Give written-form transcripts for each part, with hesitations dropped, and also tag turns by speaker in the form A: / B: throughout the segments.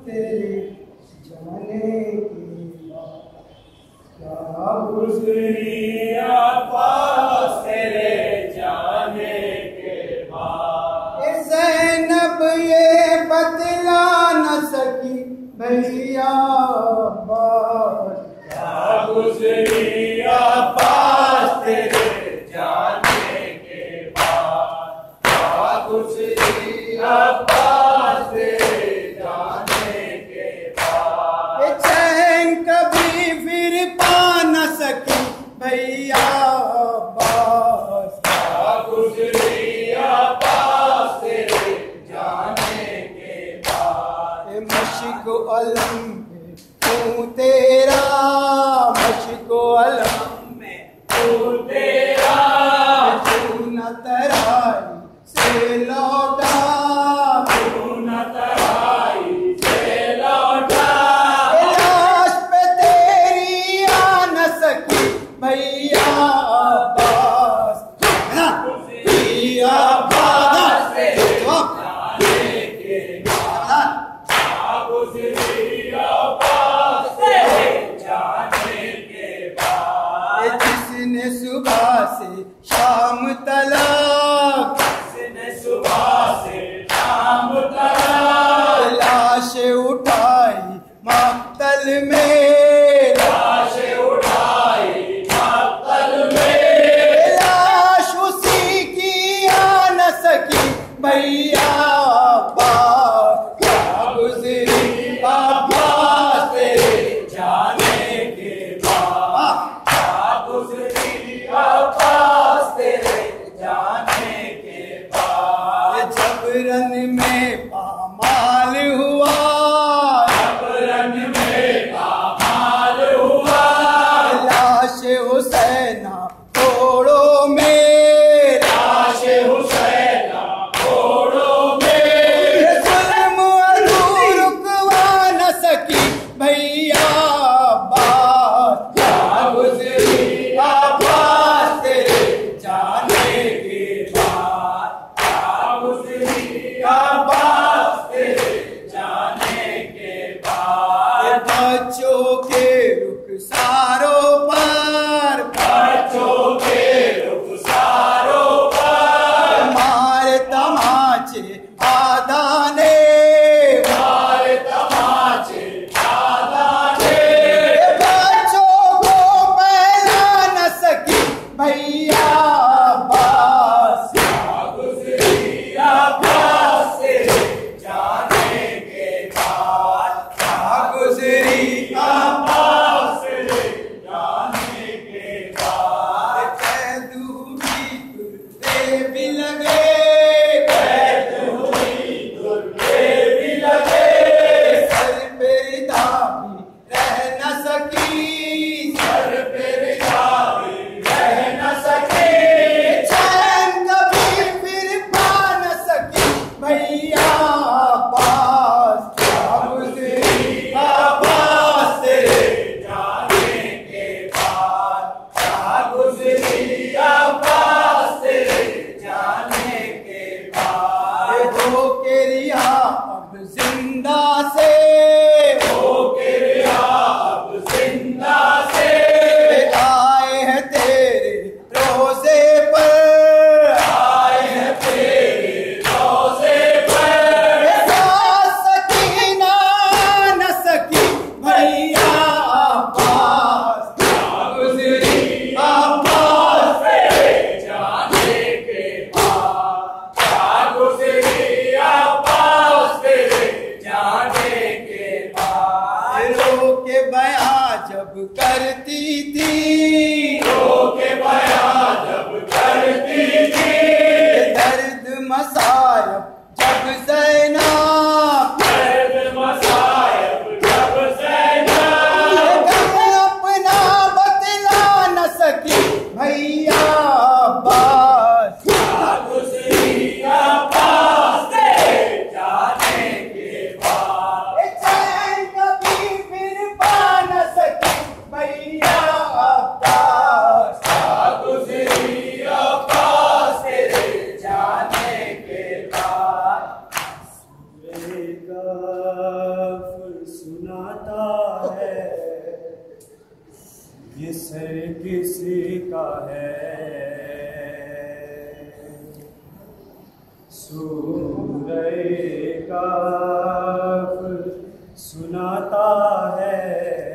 A: तेरे जाने के बाद क्या गुजरी अब्बास तेरे जाने के बाद। ज़ैनब ये बतला न सकी भैया अब्बास क्या गुजरी अब्बास तेरे जाने के बाद। क्या गुजरी अब्बास तेरे जाने के बाद। चैन कभी फिर पा न सकी भैया अब्बास क्या गुजरी अब्बास तेरे जाने के बाद। मश्क अलम में तू तेरा मश्क अलम में तू तेरा तू न तराई से लौटा तू न तराई से लौटा। लाश पे तेरी आ न सकी भैया अब्बास भैया अब्बास तेरे जाने के बाद। गुजरी अब्बास तेरे जाने के बाद। जिसने सुबह से शाम तलक जिसने सुबह से शाम तलक लाश उठाई मक्तल में लाश उठाई मक्तल में। लाश उसी की आ न सकी भैया अब्बास क्या गुजरी अब्बास तेरे जाने के बाद। क्या गुजरी अब्बास तेरे जाने के बाद। जबरन में पामाल हुआ जबरन में पामाल हुआ। लाश हुसैना घोड़ों में लाश हुसैना घोड़ों में। जुल्म अरू रुकवा न सकी भैया अब्बास क्या गुजरी अब्बास तेरे जाने के बाद। क्या गुजरी अब्बास तेरे जाने के बाद। बच्चों के रुखसारों पर बच्चों के रुखसारों पर मारे तमाचे आदाने मारे तमाचे आदाने। बच्चों को पहला न सकी भैया अब्बास क्या गुजरी अब्बास तेरे जाने के बाद। क्या गुजरी अब्बास तेरे जाने के बाद। कैद हुई दुर्दे भी लगे कैद हुई दुर्दे भी लगे। सर पे रिदा भी रह न सकी सर पे रिदा भी रह न सकी। चैन कभी फिर पा न सकी भैया अब्बास क्या गुजरी अब्बास तेरे जाने के बाद। क्या गुजरी अब्बास तेरे जाने के बाद। हो के रिहा अब जिंदा से हो के रिहा अब जिंदा से। आए हैं तेरे रोजे पर आए हैं तेरे रोजे पर। सकीना न सकी भैया अब्बास क्या गुजरी अब्बास तेरे जाने के बाद। क्या गुजरी अब्बास तेरे जाने के बाद। रो के बयां जब करती थी रो के बयां जब करती थी। दर्द मसायब जब ज़ैनब दर्द मसायब जब ज़ैनब। अपना बतला न सकी भैया अब्बास क्या गुजरी अब्बास तेरे जाने के बाद। चैन कभी फिर पा न सकी भैया अब्बास सर किसका है? सूरह काफ सुनाता है।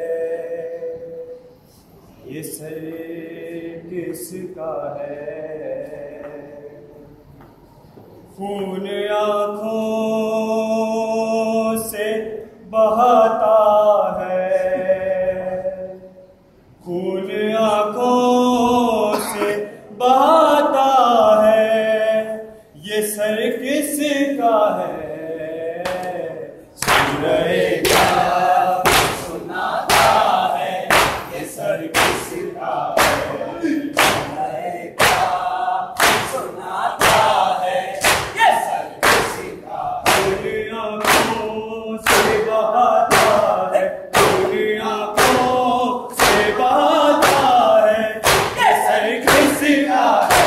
A: ये सर किसका है? खून आँखों से बहाता है, खून आँखों से बहाता है। ये सर किसका है? सूरह काफ सुनाता है। ये सर किसका है? सूरह काफ सुनाता है। ये सर किसका है? आँखों से बहाता है, आँखों से बहाता है। ये सर किसका है?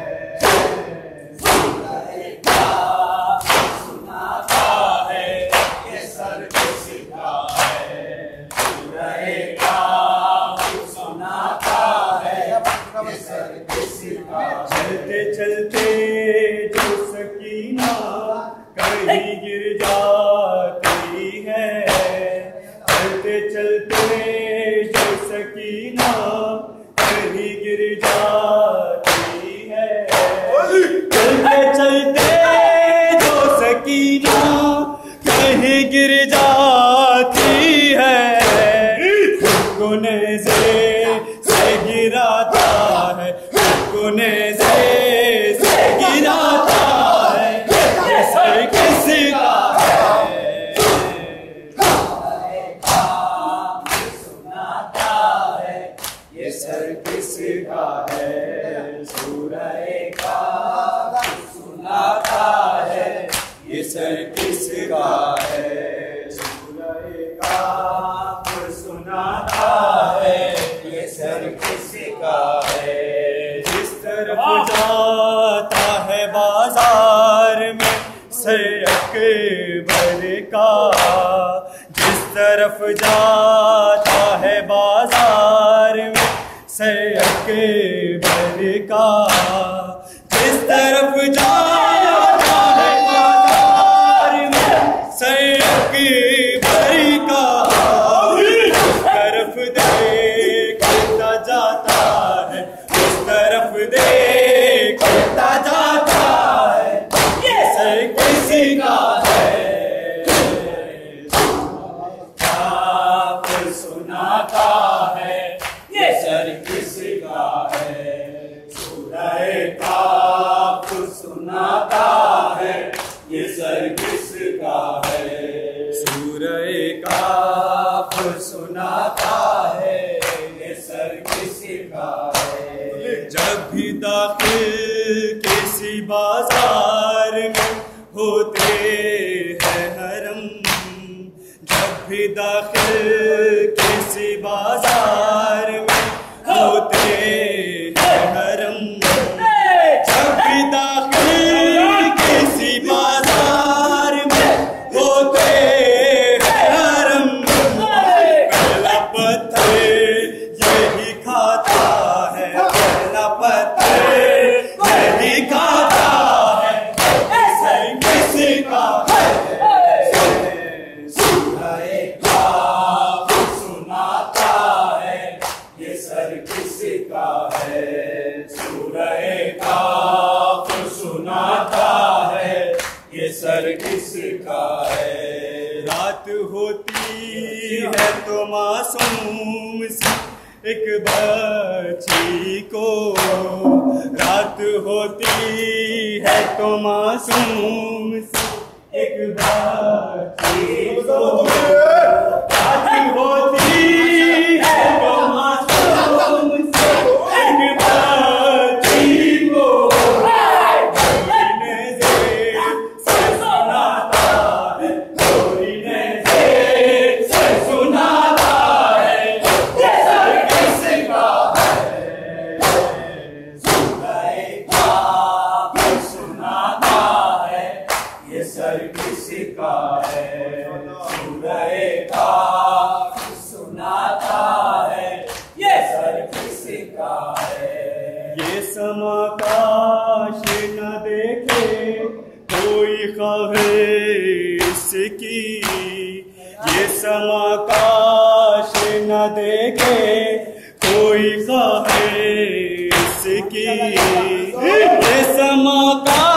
A: सूरह काफ सुनाता है। ये सर किसका है? सूरह काफ सुनाता है। ये सर किसका? चलते चलते जो सकीना कहीं गिर जाती है, चलते चलते जो सकीना कहीं गिर जाती है, चलते चलते जो सकीना कहीं गिर जाती है। गुने से गिराता है, गुने से गिराता है। ये सर किसका है? सुनाता है। ये सर किसका है? सूरह काफ सुनाता है। ये सर किसका है? सूरह काफ सुनाता है। ये सर किसका है? जिस तरफ जाता है बाजार में सर अकबर का, जिस तरफ जाता है बाजार में सर अकबर का, जिस तरफ जाता है बाजार में सर अकबर का, उस तरफ देखता जाता है, उस तरफ देखता जाता है। ये सर किसका है? काफ सुनाता है। ये सर किसका है? सूरह काफ सुनाता है। ये सर किसका है? सूरह काफ सुनाता है। ये सर किसका है? जब भी दाखिल किसी बाजार में होते हैं हरम, जब भी दाखिल किसी बाजार में होते हैं हरम, जब भी दाखिल किसी बाजार में होते हैं हरम, पहला पत्थर यही खाता है, पहला पत्थर यही खाता है। ऐसा किसका है? सूरह काफ सुनाता है। ये सर किसका है? सूरह काफ सुनाता है। ये सर किसका है? रात होती है तो मासूम सी एक बच्ची को, रात होती है तो मासूम सी एक बच्ची को, रात होती है तो मासूम सी एक बच्ची को, रोने से सुनाता है, रोने से सुनाता है। ये सर किसका है? सूरह काफ सुनाता है। ये सर किसका है? सूरह इसकी, ये समाकाश न देखे कोई ख्वाहिश इसकी, ये समाकाश